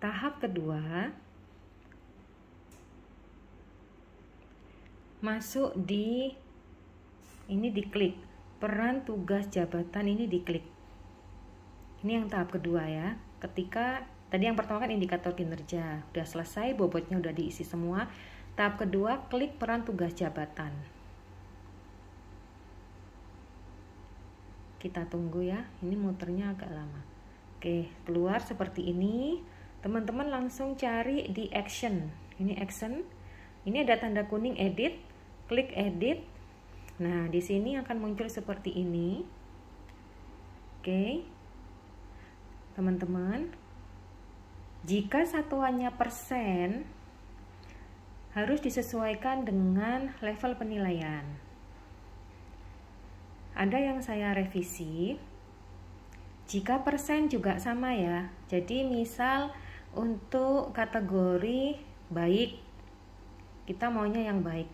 Tahap kedua, masuk di ini, diklik peran tugas jabatan, ini diklik. Ini yang tahap kedua ya. Ketika tadi yang pertama kan indikator kinerja udah selesai, bobotnya udah diisi semua. Tahap kedua, klik peran tugas jabatan. Kita tunggu ya, ini muternya agak lama. Oke, keluar seperti ini. Teman-teman langsung cari di action. Ini action. Ini ada tanda kuning edit. Klik edit. Nah, di sini akan muncul seperti ini. Oke. Teman-teman, jika satuannya persen, harus disesuaikan dengan level penilaian. Ada yang saya revisi, jika persen juga sama ya. Jadi misal untuk kategori baik, kita maunya yang baik,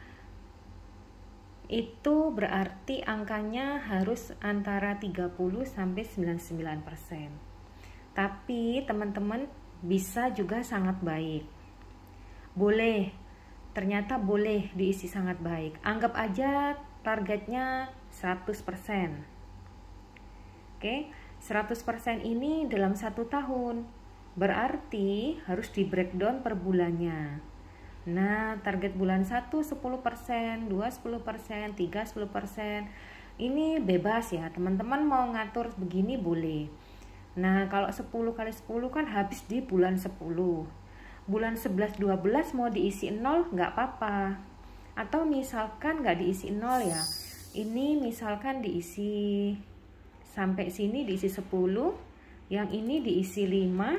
itu berarti angkanya harus antara 30 sampai 99%. Tapi teman-teman bisa juga sangat baik. Boleh, ternyata boleh diisi sangat baik. Anggap aja targetnya 100%. Oke, 100% ini dalam 1 tahun. Berarti harus di breakdown per bulannya. Nah, target bulan 1 10%, 2 10%, 3 10%. Ini bebas ya, teman-teman mau ngatur begini boleh. Nah, kalau 10 kali 10 kan habis di bulan 10. Bulan 11-12 mau diisi 0 nggak apa-apa. Atau misalkan nggak diisi 0 ya. Ini misalkan diisi sampai sini diisi 10, yang ini diisi 5,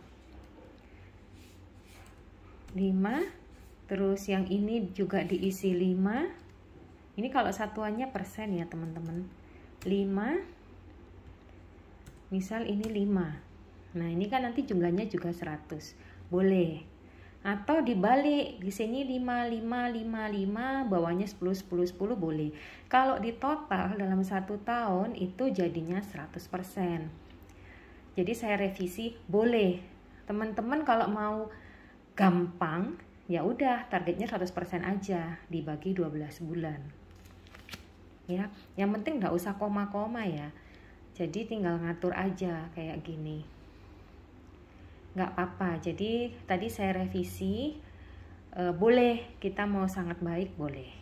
terus yang ini juga diisi 5. Ini kalau satuannya persen ya teman-teman. 5, misal ini 5. Nah, ini kan nanti jumlahnya juga 100. Boleh. Atau dibalik, di sini 5, 5, 5, 5, bawahnya 10, 10, 10 boleh. Kalau di total dalam 1 tahun itu jadinya 100%. Jadi saya revisi, boleh. Teman-teman kalau mau gampang, ya udah targetnya 100% aja, dibagi 12 bulan. Ya, yang penting nggak usah koma-koma ya. Jadi tinggal ngatur aja kayak gini. Nggak apa-apa. Jadi tadi saya revisi, boleh kita mau sangat baik boleh.